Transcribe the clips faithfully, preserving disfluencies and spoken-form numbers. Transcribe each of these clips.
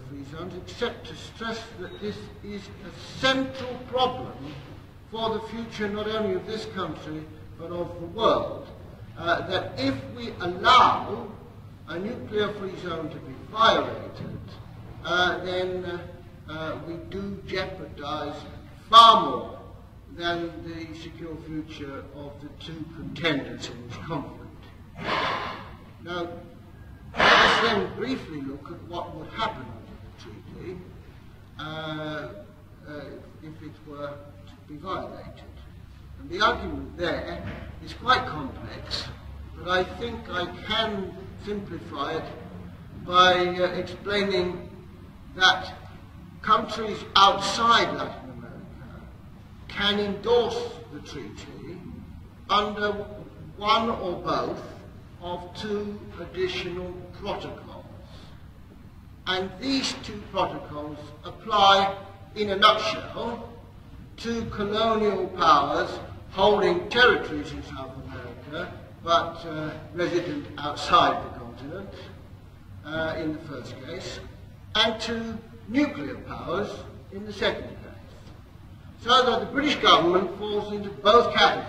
nuclear-free zones, except to stress that this is a central problem for the future not only of this country but of the world. Uh, that if we allow a nuclear-free zone to be violated, uh, then uh, uh, we do jeopardize far more than the secure future of the two contenders in this conflict. Now, let's then briefly look at what would happen under the treaty uh, uh, if it were to be violated. And the argument there is quite complex, but I think I can simplify it by uh, explaining that countries outside Latin America can endorse the treaty under one or both of two additional protocols. And these two protocols apply, in a nutshell, to colonial powers holding territories in South America, but uh, resident outside the continent, uh, in the first case, and to nuclear powers in the second case. So that the British government falls into both categories.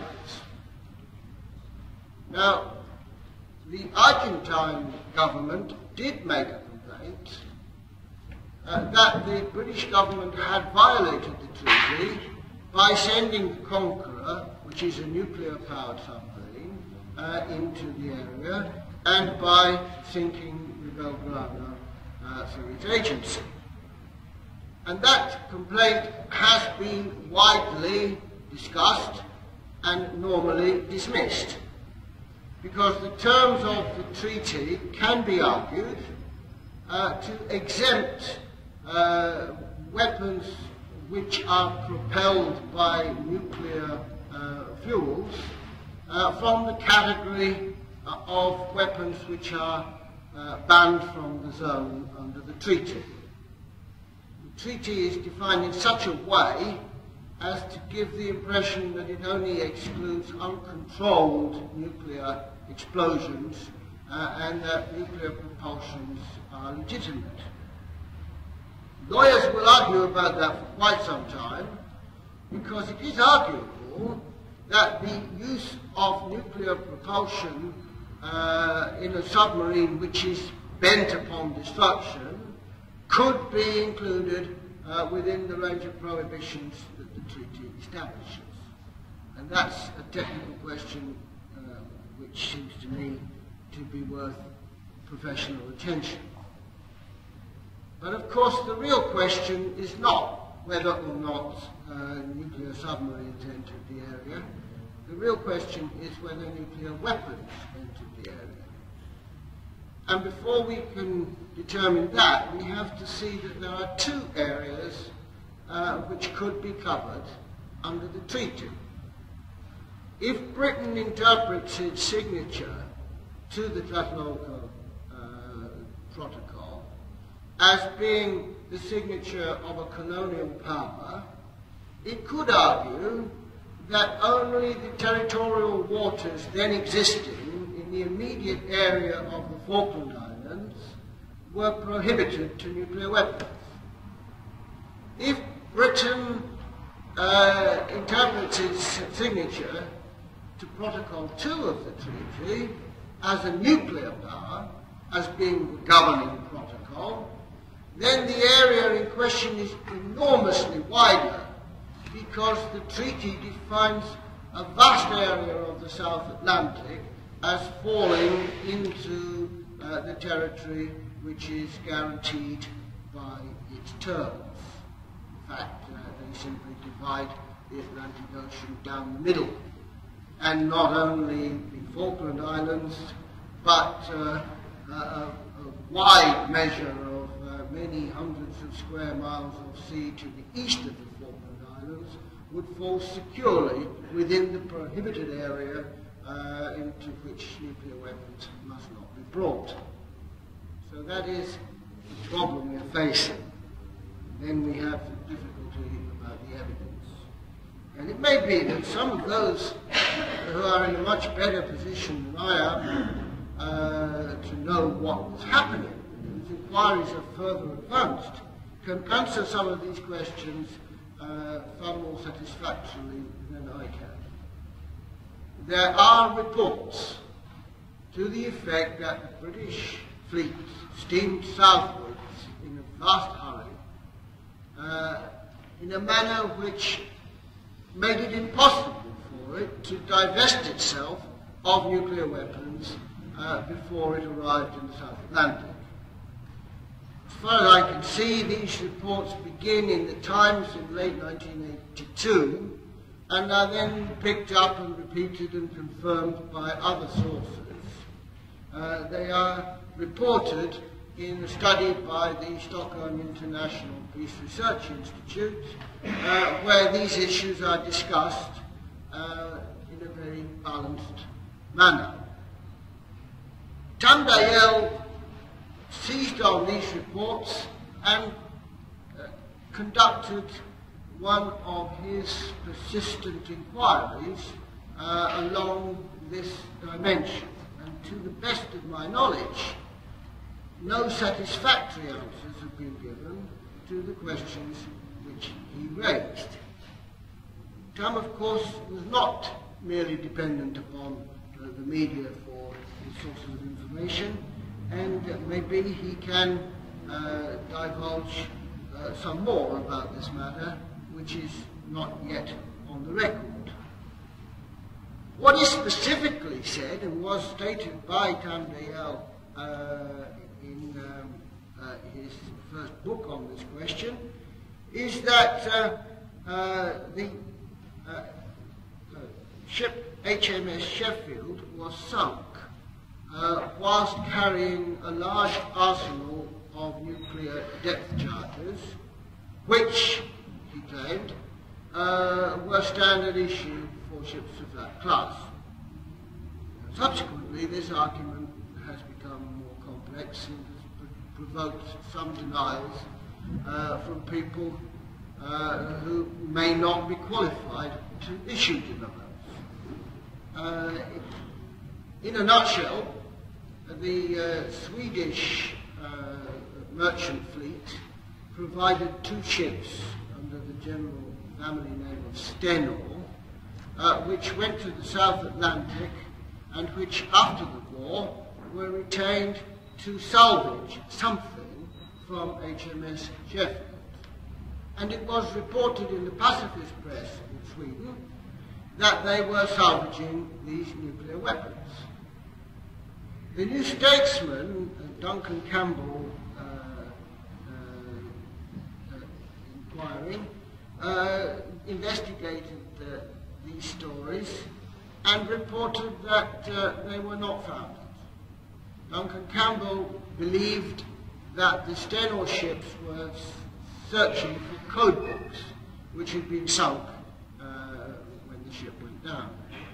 Now, the Argentine government did make a complaint uh, that the British government had violated the treaty by sending the Conqueror, which is a nuclear-powered submarine, uh, into the area, and by sinking the Belgrano uh, through its agency. And that complaint has been widely discussed and normally dismissed, because the terms of the treaty can be argued uh, to exempt uh, weapons which are propelled by nuclear uh, fuels uh, from the category uh, of weapons which are uh, banned from the zone under the treaty. The treaty is defined in such a way as to give the impression that it only excludes uncontrolled nuclear explosions uh, and that nuclear propulsions are legitimate. Lawyers will argue about that for quite some time, because it is arguable that the use of nuclear propulsion uh, in a submarine which is bent upon destruction could be included uh, within the range of prohibitions that the treaty establishes. And that's a technical question uh, which seems to me to be worth professional attention. But of course the real question is not whether or not uh, nuclear submarines entered the area. The real question is whether nuclear weapons entered the area. And before we can determine that, we have to see that there are two areas uh, which could be covered under the treaty. If Britain interprets its signature to the Tlatelolco uh, Protocol as being the signature of a colonial power, it could argue that only the territorial waters then existing in the immediate area of the Falkland Islands were prohibited to nuclear weapons. If Britain uh, interprets its signature to Protocol two of the treaty as a nuclear power, as being the governing protocol, then the area in question is enormously wider, because the treaty defines a vast area of the South Atlantic as falling into uh, the territory which is guaranteed by its terms. In fact, uh, they simply divide the Atlantic Ocean down the middle, and not only the Falkland Islands, but uh, a, a wide measure of uh, many hundreds of square miles of sea to the east of the Falkland Islands would fall securely within the prohibited area uh, into which nuclear weapons must not be brought. So that is the problem we're facing. Then we have the difficulty about the evidence. And it may be that some of those who are in a much better position than I am uh, to know what was happening whose inquiries are further advanced, can answer some of these questions uh, far more satisfactorily than I can. There are reports to the effect that the British fleet steamed southwards in a vast hurry, uh, in a manner which made it impossible for it to divest itself of nuclear weapons uh, before it arrived in the South Atlantic. As far as I can see, these reports begin in the Times in late nineteen eighty-two and are then picked up and repeated and confirmed by other sources. Uh, they are reported in a study by the Stockholm International Peace Research Institute, uh, where these issues are discussed uh, in a very balanced manner. Tam Dalyell seized on these reports and uh, conducted one of his persistent inquiries uh, along this dimension. And to the best of my knowledge, no satisfactory answers have been given to the questions which he raised. Tam, of course, was not merely dependent upon uh, the media for his sources of information, and uh, maybe he can uh, divulge uh, some more about this matter, which is not yet on the record. What is specifically said and was stated by Tam Dalyell uh, in um, uh, his first book on this question is that uh, uh, the uh, uh, ship H M S Sheffield was sunk uh, whilst carrying a large arsenal of nuclear depth charges, which, he claimed, uh, were standard issue for ships of that class. Subsequently, this argument has become more complex and has provoked some denials uh, from people uh, who may not be qualified to issue denials. Uh, in a nutshell, the uh, Swedish uh, merchant fleet provided two ships under the general family name of Stena, uh, which went to the South Atlantic and which, after the war, were retained to salvage something from H M S Sheffield. And it was reported in the pacifist press in Sweden that they were salvaging these nuclear weapons. The New Statesman, uh, Duncan Campbell, uh, uh, uh, inquiry, uh, investigated uh, these stories and reported that uh, they were not founded. Duncan Campbell believed that the Stena ships were searching for code books which had been sunk uh, when the ship went down.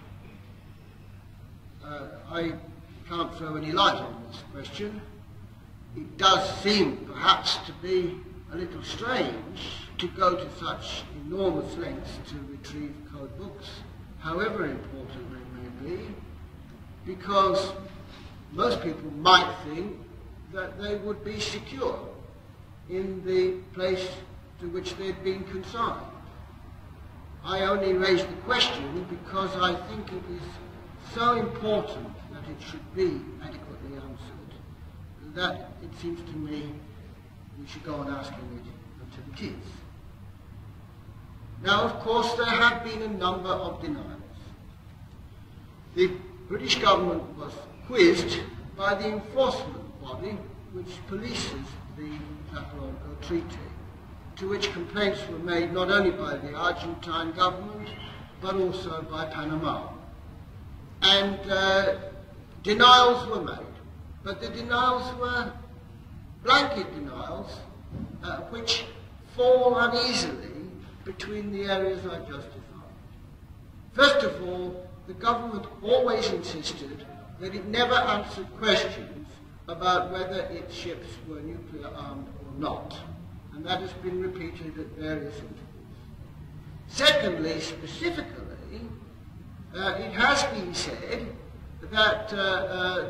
Uh, I can't throw any light on this question. It does seem perhaps to be a little strange to go to such enormous lengths to retrieve code books, however important they may be, because most people might think that they would be secure in the place to which they'd been consigned. I only raise the question because I think it is so important that it should be adequately answered that it seems to me we should go on asking it until it is. Now, of course, there have been a number of denials. The British government was quizzed by the enforcement body which polices the Tlatelolco Treaty, to which complaints were made not only by the Argentine government, but also by Panama. And uh, denials were made, but the denials were blanket denials uh, which fall uneasily between the areas I just defined. First of all, the government always insisted that it never answered questions about whether its ships were nuclear armed or not, and that has been repeated at various intervals. Secondly, specifically, uh, it has been said that uh, uh, the,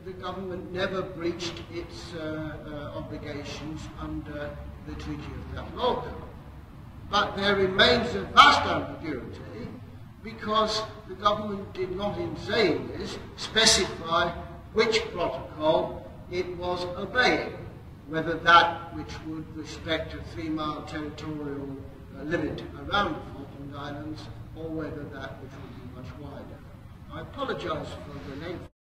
the government never breached its uh, uh, obligations under the Treaty of Trafalgar. But there remains a vast ambiguity because the government did not, in saying this, specify which protocol it was obeying, whether that which would respect a three-mile territorial uh, limit around the Falkland Islands, or whether that which would be much wider. I apologize for the length.